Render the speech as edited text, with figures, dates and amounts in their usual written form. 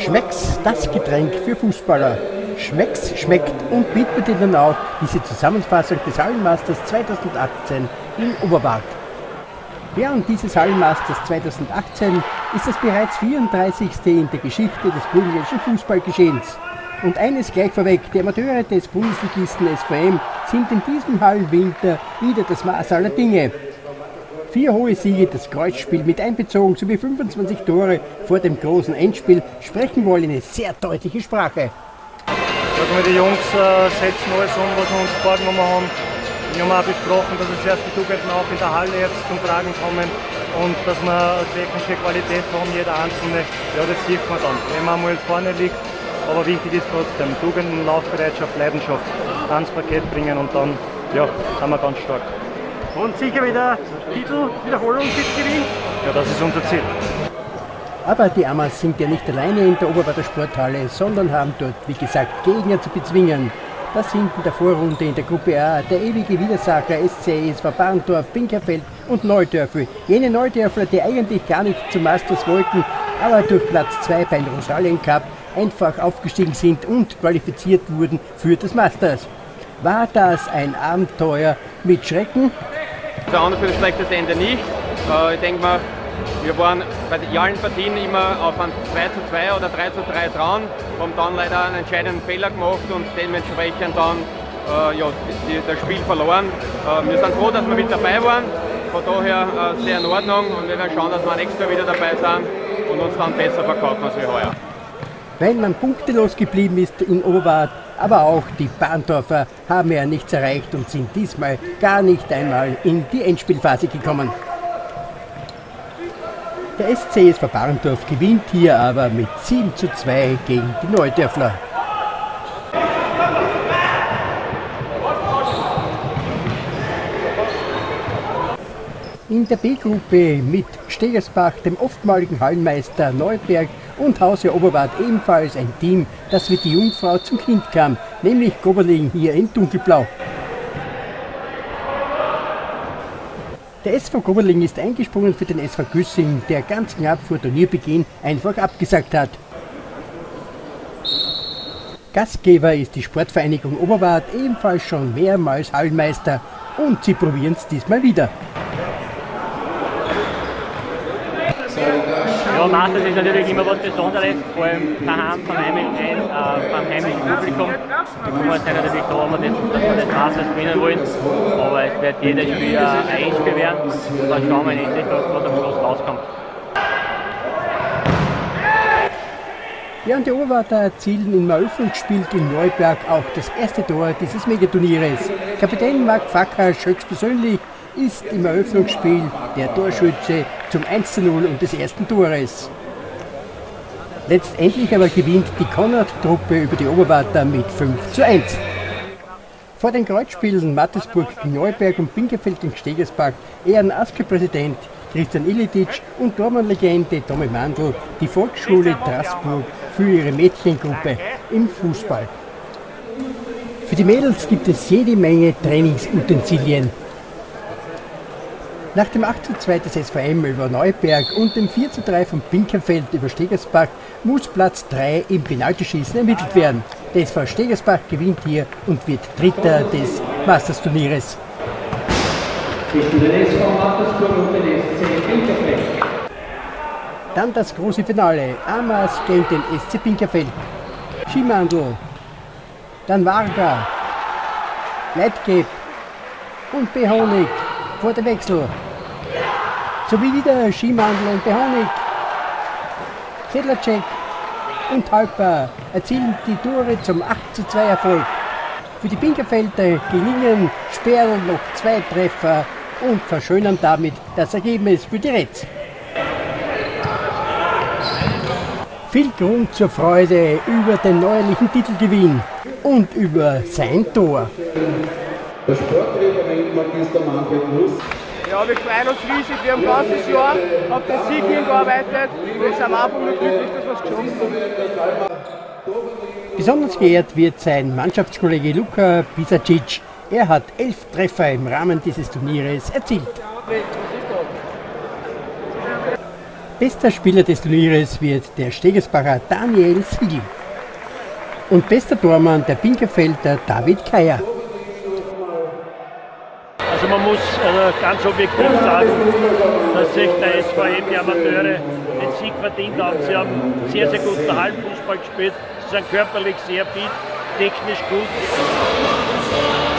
Schmecks, das Getränk für Fußballer. Schmecks schmeckt und widmet Ihnen auch diese Zusammenfassung des Hallenmeisters 2018 in Oberwart. Während dieses Hallenmeisters 2018 ist es bereits 34. in der Geschichte des burgenländischen Fußballgeschehens. Und eines gleich vorweg, die Amateure des Bundesligisten SVM sind in diesem Hallenwinter wieder das Maß aller Dinge. 4 hohe Siege, das Kreuzspiel mit einbezogen sowie 25 Tore vor dem großen Endspiel sprechen wohl eine sehr deutliche Sprache. Die Jungs setzen alles um, was wir uns vorgenommen haben. Wir haben auch besprochen, dass es erst die Tugenden auch in der Halle jetzt zum Tragen kommen und dass wir eine technische Qualität haben, jeder Einzelne. Ja, das sieht man dann, wenn man mal vorne liegt. Aber wichtig ist trotzdem Tugenden, Laufbereitschaft, Leidenschaft ans Parkett bringen und dann ja, sind wir ganz stark. Und sicher wieder Titel, Wiederholung, Gewinn. Ja, das ist unser Ziel. Aber die Amas sind ja nicht alleine in der Oberwarter Sporthalle, sondern haben dort, wie gesagt, Gegner zu bezwingen. Das sind in der Vorrunde in der Gruppe A der ewige Widersacher SC SV Barndorf, Binkerfeld und Neudörfl. Jene Neudörfler, die eigentlich gar nicht zum Masters wollten, aber durch Platz 2 beim Rosalien Cup einfach aufgestiegen sind und qualifiziert wurden für das Masters. War das ein Abenteuer mit Schrecken? Der andere für das schlechteste Ende nicht. Ich denke mal, wir waren bei allen Partien immer auf ein 2:2 oder 3:3 dran, haben dann leider einen entscheidenden Fehler gemacht und dementsprechend dann das Spiel verloren. Wir sind froh, dass wir mit dabei waren, von daher sehr in Ordnung und wir werden schauen, dass wir nächstes Jahr wieder dabei sind und uns dann besser verkaufen als wir heuer. Weil man punktelos geblieben ist in Oberwart, aber auch die Barndorfer haben ja nichts erreicht und sind diesmal gar nicht einmal in die Endspielphase gekommen. Der SC SV Barndorf gewinnt hier aber mit 7:2 gegen die Neudörfler. In der B-Gruppe mit Stegersbach, dem oftmaligen Hallenmeister Neuberg und Hause Oberwart ebenfalls ein Team, das wie die Jungfrau zum Kind kam, nämlich Gobberling hier in dunkelblau. Der SV Gobberling ist eingesprungen für den SV Güssing, der ganz knapp vor Turnierbeginn einfach abgesagt hat. Gastgeber ist die Sportvereinigung Oberwart, ebenfalls schon mehrmals Hallenmeister, und sie probieren es diesmal wieder. Ja, Masters ist natürlich immer was Besonderes, vor allem daheim beim heimlichen Publikum. Die Nummer sind natürlich da, dass wir das Masters gewinnen wollen. Aber es wird jedes Spiel ein Endspiel werden und dann schauen wir endlich, was am Schluss rauskommt. Ja, und die Oberwarter erzielen im Eröffnungsspiel gegen Neuberg auch das erste Tor dieses Megaturnieres. Kapitän Marc Fackhasch höchstpersönlich ist im Eröffnungsspiel der Torschütze zum 1:0 und des ersten Tores. Letztendlich aber gewinnt die Konrad-Truppe über die Oberwarter mit 5:1. Vor den Kreuzspielen Mattersburg gegen Neuberg und Binkerfeld gegen Stegersbach ehren ASKE-Präsident Christian Ilititsch und Dormann-Legende Tommy Mandl die Volksschule Straßburg für ihre Mädchengruppe im Fußball. Für die Mädels gibt es jede Menge Trainingsutensilien. Nach dem 8:2 des SVM über Neuberg und dem 4:3 von Binkerfeld über Stegersbach muss Platz 3 im Penaltyschießen ermittelt werden. Der SV Stegersbach gewinnt hier und wird Dritter des Masters-Turnieres. Dann das große Finale. Amas gegen den SC Binkerfeld. Schimandl, dann Varga, Leitgeb und Behonig vor dem Wechsel. Sowie wieder Schimandl und Behonig. Sedlacek und Halper erzielen die Tore zum 8:2 Erfolg. Für die Binkerfelder gelingen Sperl noch 2 Treffer und verschönern damit das Ergebnis für die Reds. Viel Grund zur Freude über den neuerlichen Titelgewinn und über sein Tor. Der Sportreferent Magister Manfred Nuss. Ja, wir freuen uns riesig, wir haben das ganze Jahr auf den Sieg hingearbeitet und wir sind einfach nur glücklich, dass wir es geschafft haben. Besonders geehrt wird sein Mannschaftskollege Luka Bisacic. Er hat 11 Treffer im Rahmen dieses Turnieres erzielt. Bester Spieler des Turnieres wird der Stegersbacher Daniel Siegel. Und bester Tormann der Binkerfelder David Keier. Also man muss ganz objektiv sagen, dass sich der SVM, die Amateure, den Sieg verdient haben. Sie haben sehr, sehr guten Hallenfußball gespielt. Sie sind körperlich sehr fit, technisch gut.